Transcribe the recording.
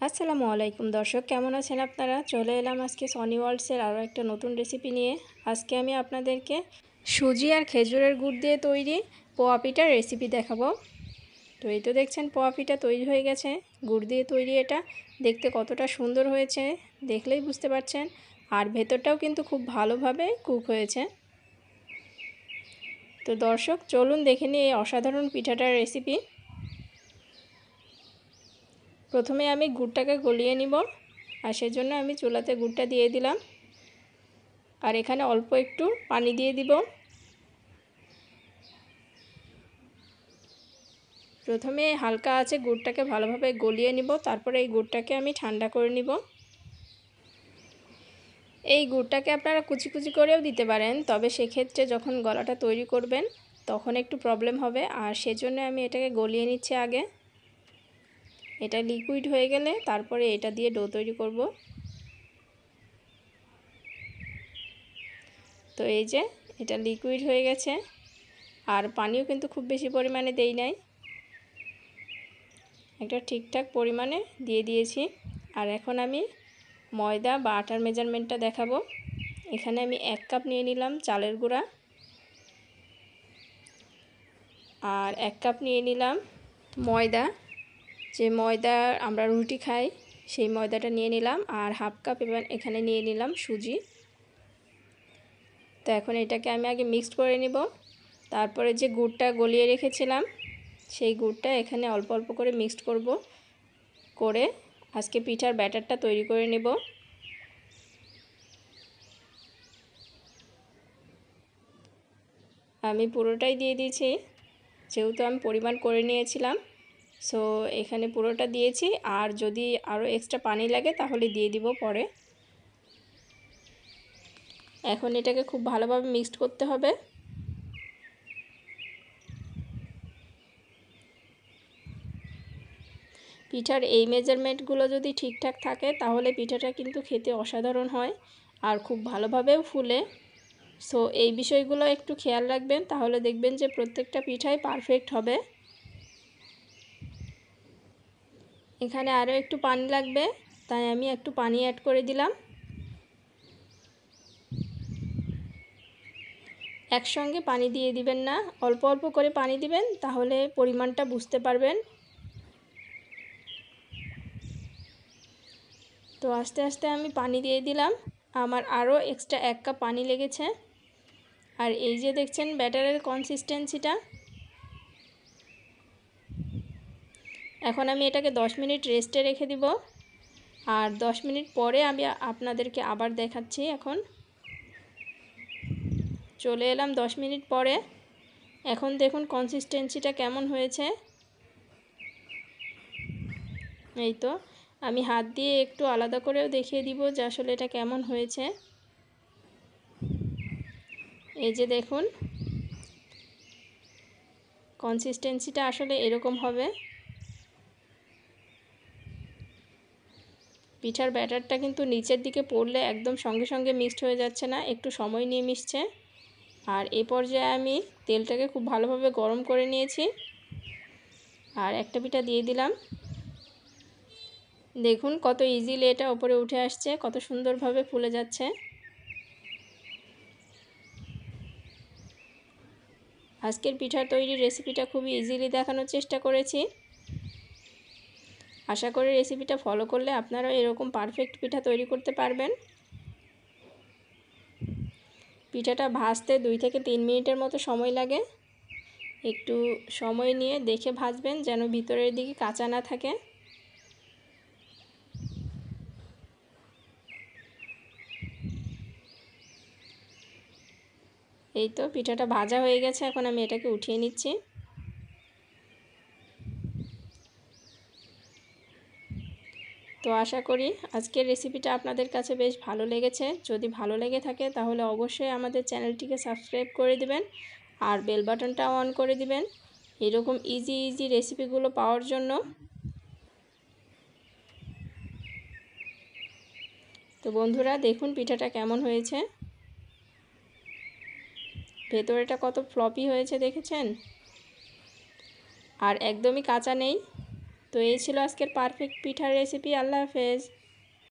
আসসালামু আলাইকুম দর্শক, কেমন আছেন আপনারা? চলে এলাম আজকে সনি ওয়ার্ল্ডসের আরও একটা নতুন রেসিপি নিয়ে। আজকে আমি আপনাদেরকে সুজি আর খেজুরের গুড় দিয়ে তৈরি পোয়া পিঠার রেসিপি দেখাবো। তো এই তো দেখছেন পোয়া পিঠা তৈরি হয়ে গেছে। গুড় দিয়ে তৈরি, এটা দেখতে কতটা সুন্দর হয়েছে দেখলেই বুঝতে পারছেন। আর ভেতরটাও কিন্তু খুব ভালোভাবে কুক হয়েছে। তো দর্শক চলুন দেখে নিই এই অসাধারণ পিঠাটার রেসিপি। প্রথমে আমি গুড়টাকে গলিয়ে নিব, আর সেজন্য আমি চুলাতে গুড়টা দিয়ে দিলাম। আর এখানে অল্প একটু পানি দিয়ে দিব। প্রথমে হালকা আঁচে গুড়টাকে ভালোভাবে গলিয়ে নিব, তারপরে এই গুড়টাকে আমি ঠান্ডা করে নিব। এই গুড়টাকে আপনারা কুচি কুচি করেও দিতে পারেন, তবে সেক্ষেত্রে যখন গলাটা তৈরি করবেন তখন একটু প্রবলেম হবে, আর সেজন্য আমি এটাকে গলিয়ে নিচ্ছি আগে। এটা লিকুইড হয়ে গেলে তারপরে এটা দিয়ে ডো তৈরি করব। তো এই যে এটা লিকুইড হয়ে গেছে, আর পানিও কিন্তু খুব বেশি পরিমাণে দেই নাই, একটা ঠিকঠাক পরিমাণে দিয়ে দিয়েছি। আর এখন আমি ময়দা বা আটার মেজারমেন্টটা দেখাবো। এখানে আমি 1 কাপ নিয়ে নিলাম চালের গুঁড়া, আর 1 কাপ নিয়ে নিলাম ময়দা, যে ময়দা আমরা রুটি খাই সেই ময়দাটা নিয়ে নিলাম, আর হাফ কাপ এখানে নিয়ে নিলাম সুজি। তো এখন এটাকে আমি আগে মিক্সড করে নিব। তারপরে যে গুড়টা গলিয়ে রেখেছিলাম সেই গুড়টা এখানে অল্প অল্প করে মিক্সড করব, করে আজকে পিঠার ব্যাটারটা তৈরি করে নেব। আমি পুরোটাই দিয়ে দিয়েছি, যেহেতু আমি পরিমাণ করে নিয়েছিলাম। সো এখানে পুরোটা দিয়েছি, আর যদি আরও এক্সট্রা পানি লাগে তাহলে দিয়ে দিব পরে। এখন এটাকে খুব ভালোভাবে মিক্সড করতে হবে। পিঠার এই মেজারমেন্টগুলো যদি ঠিকঠাক থাকে তাহলে পিঠাটা কিন্তু খেতে অসাধারণ হয় আর খুব ভালোভাবেও ফুলে। সো এই বিষয়গুলো একটু খেয়াল রাখবেন, তাহলে দেখবেন যে প্রত্যেকটা পিঠাই পারফেক্ট হবে। এখানে আরও একটু পানি লাগবে, তাই আমি একটু পানি অ্যাড করে দিলাম। একসঙ্গে পানি দিয়ে দিবেন না, অল্প অল্প করে পানি দিবেন, তাহলে পরিমাণটা বুঝতে পারবেন। তো আস্তে আস্তে আমি পানি দিয়ে দিলাম, আমার আরও এক্সট্রা 1 কাপ পানি লেগেছে। আর এই যে দেখছেন ব্যাটারের কনসিস্টেন্সিটা। এখন আমি এটাকে 10 মিনিট রেস্টে রেখে দিব, আর 10 মিনিট পরে আমি আপনাদেরকে আবার দেখাচ্ছি। এখন চলে এলাম 10 মিনিট পরে। এখন দেখুন কনসিস্টেন্সিটা কেমন হয়েছে। এই তো আমি হাত দিয়ে একটু আলাদা করেও দেখিয়ে দিব যে আসলে এটা কেমন হয়েছে। এই যে দেখুন কনসিস্টেন্সিটা আসলে এরকম হবে। পিঠার ব্যাটারটা কিন্তু নিচের দিকে পড়লে একদম সঙ্গে সঙ্গে মিক্সড হয়ে যাচ্ছে না, একটু সময় নিয়ে মিশছে। আর এই পর্যায়ে আমি তেলটাকে খুব ভালোভাবে গরম করে নিয়েছি, আর একটা পিঠা দিয়ে দিলাম। দেখুন কত ইজিলি এটা উপরে উঠে আসছে, কত সুন্দরভাবে ফুলে যাচ্ছে। আজকের পিঠা তৈরির রেসিপিটা খুবই ইজিলি দেখানোর চেষ্টা করেছি। আশা করি রেসিপিটা ফলো করলে আপনারাও এরকম পারফেক্ট পিঠা তৈরি করতে পারবেন। পিঠাটা ভাজতে 2 থেকে 3 মিনিটের মতো সময় লাগে। একটু সময় নিয়ে দেখে ভাজবেন যেন ভিতরের দিকে কাঁচা না থাকে। এই তো পিঠাটা ভাজা হয়ে গেছে, এখন আমি এটাকে উঠিয়ে নিচ্ছি। তো আশা করি আজকের রেসিপিটা আপনাদের কাছে বেশ ভালো লেগেছে। যদি ভালো লেগে থাকে তাহলে অবশ্যই আমাদের চ্যানেলটিকে সাবস্ক্রাইব করে দিবেন, আর বেল বাটনটা অন করে দিবেন এরকম ইজি রেসিপিগুলো পাওয়ার জন্য। তো বন্ধুরা দেখুন পিঠাটা কেমন হয়েছে, ভেতরেটা কত ফ্লপি হয়েছে দেখেছেন, আর একদমই কাঁচা নেই। তো এই ছিল আজকের পারফেক্ট পিঠার রেসিপি। আল্লাহ হাফেজ।